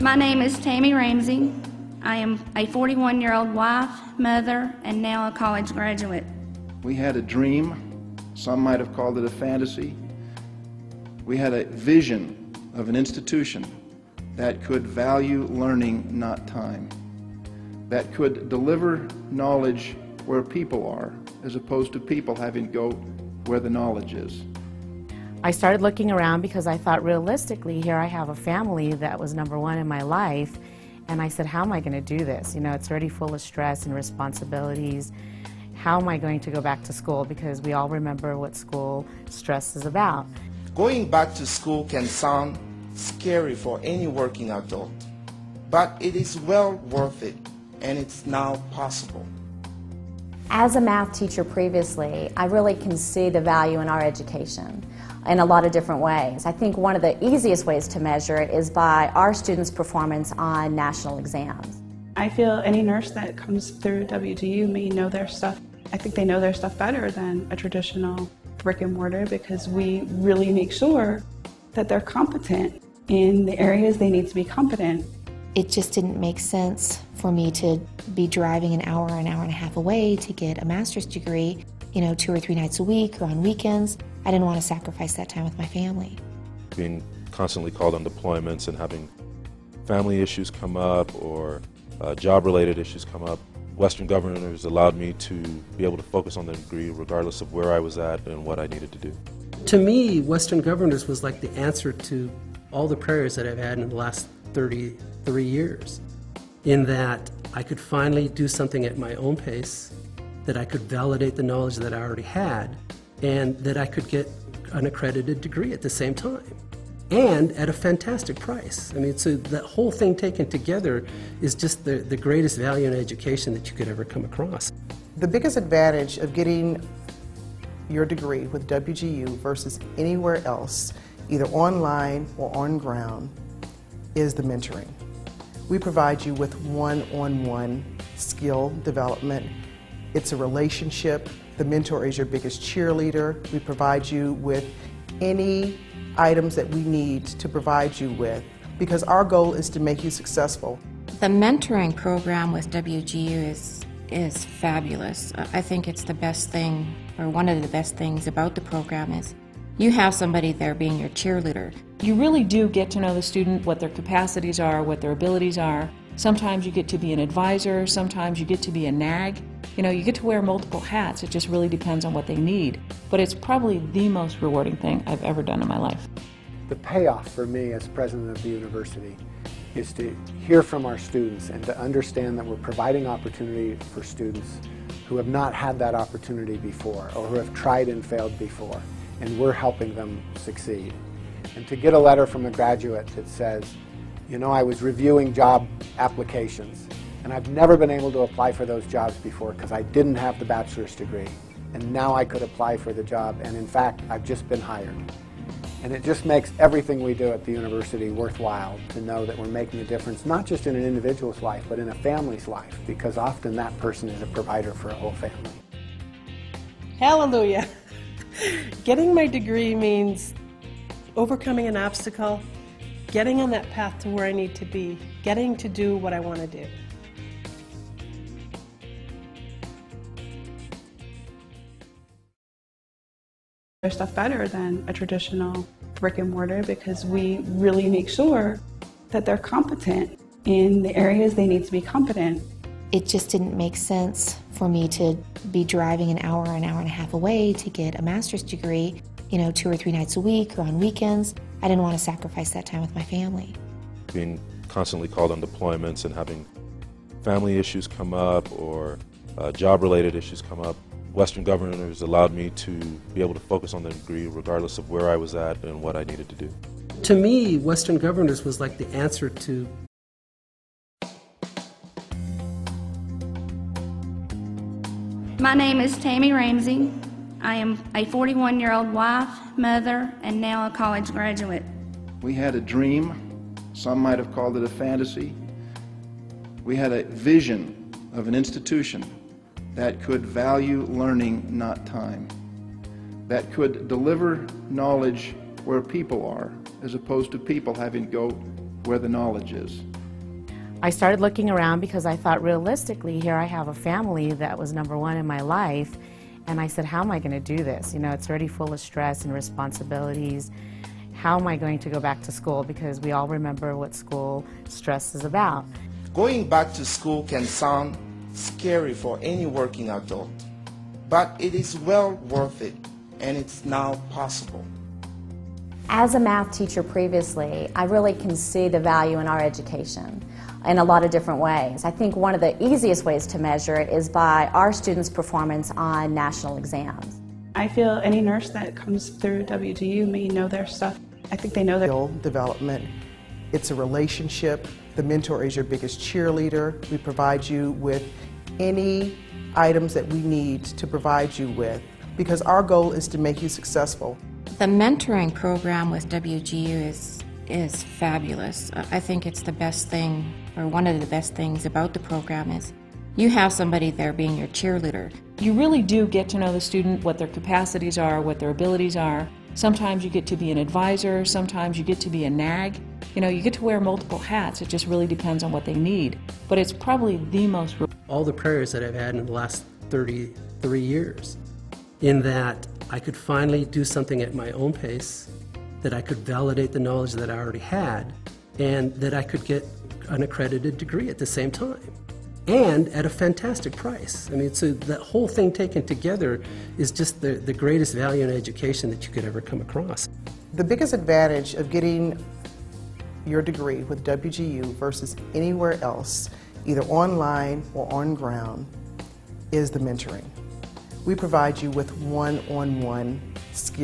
My name is Tammy Ramsey. I am a 41-year-old wife, mother, and now a college graduate. We had a dream. Some might have called it a fantasy. We had a vision of an institution that could value learning, not time, that could deliver knowledge where people are, as opposed to people having to go where the knowledge is. I started looking around because I thought, realistically, here I have a family that was number one in my life, and I said, how am I going to do this? You know, it's already full of stress and responsibilities. How am I going to go back to school? Because we all remember what school stress is about. Going back to school can sound scary for any working adult, but it is well worth it, and it's now possible. As a math teacher previously, I really can see the value in our education in a lot of different ways. I think one of the easiest ways to measure it is by our students' performance on national exams. I feel any nurse that comes through WGU may know their stuff. I think they know their stuff better than a traditional brick and mortar because we really make sure that they're competent in the areas they need to be competent. It just didn't make sense for me to be driving an hour and a half away to get a master's degree, 2 or 3 nights a week or on weekends. I didn't want to sacrifice that time with my family. Being constantly called on deployments and having family issues come up or job-related issues come up, Western Governors allowed me to be able to focus on the degree regardless of where I was at and what I needed to do. To me, Western Governors was like the answer to all the prayers that I've had in the last 33 years, in that I could finally do something at my own pace, that I could validate the knowledge that I already had, and that I could get an accredited degree at the same time, and at a fantastic price. I mean, so that whole thing taken together is just the greatest value in education that you could ever come across. The biggest advantage of getting your degree with WGU versus anywhere else, either online or on ground, is the mentoring. We provide you with one-on-one skill development. It's a relationship. The mentor is your biggest cheerleader. We provide you with any items that we need to provide you with, because our goal is to make you successful. The mentoring program with WGU is fabulous. I think it's the best thing, or one of the best things about the program is you have somebody there being your cheerleader. You really do get to know the student, what their capacities are, what their abilities are. Sometimes you get to be an advisor, sometimes you get to be a nag. You get to wear multiple hats. It just really depends on what they need. But it's probably the most rewarding thing I've ever done in my life. The payoff for me as president of the university is to hear from our students and to understand that we're providing opportunity for students who have not had that opportunity before or who have tried and failed before, and we're helping them succeed. And to get a letter from a graduate that says, I was reviewing job applications and I've never been able to apply for those jobs before because I didn't have the bachelor's degree, and now I could apply for the job, and in fact I've just been hired. And it just makes everything we do at the university worthwhile to know that we're making a difference, not just in an individual's life, but in a family's life, because often that person is a provider for a whole family. Hallelujah! Getting my degree means overcoming an obstacle, getting on that path to where I need to be, getting to do what I want to do. Their stuff better than a traditional brick and mortar because we really make sure that they're competent in the areas they need to be competent. It just didn't make sense for me to be driving an hour and a half away to get a master's degree, 2 or 3 nights a week or on weekends. I didn't want to sacrifice that time with my family. Being constantly called on deployments and having family issues come up or job-related issues come up, Western Governors allowed me to be able to focus on the degree regardless of where I was at and what I needed to do. To me, Western Governors was like the answer to My name is Tammy Ramsey. I am a 41-year-old wife, mother, and now a college graduate. We had a dream. Some might have called it a fantasy. We had a vision of an institution that could value learning, not time, that could deliver knowledge where people are, as opposed to people having to go where the knowledge is. I started looking around because I thought realistically, here I have a family that was number one in my life, and I said, how am I going to do this? You know, it's already full of stress and responsibilities. How am I going to go back to school? Because we all remember what school stress is about. Going back to school can sound scary for any working adult, but it is well worth it, and it's now possible. As a math teacher previously, I really can see the value in our education in a lot of different ways. I think one of the easiest ways to measure it is by our students' performance on national exams. I feel any nurse that comes through WGU may know their stuff. I think they know their skill development. It's a relationship. The mentor is your biggest cheerleader. We provide you with any items that we need to provide you with, because our goal is to make you successful. The mentoring program with WGU is fabulous. I think it's the best thing, or one of the best things about the program is you have somebody there being your cheerleader. You really do get to know the student, what their capacities are, what their abilities are. Sometimes you get to be an advisor, sometimes you get to be a nag. You know, you get to wear multiple hats. It just really depends on what they need. But it's probably the most... All the prayers that I've had in the last 33 years, in that I could finally do something at my own pace, that I could validate the knowledge that I already had, and that I could get an accredited degree at the same time, and at a fantastic price. I mean, so that whole thing taken together is just the greatest value in education that you could ever come across. The biggest advantage of getting your degree with WGU versus anywhere else, either online or on ground, is the mentoring. We provide you with one-on-one skills.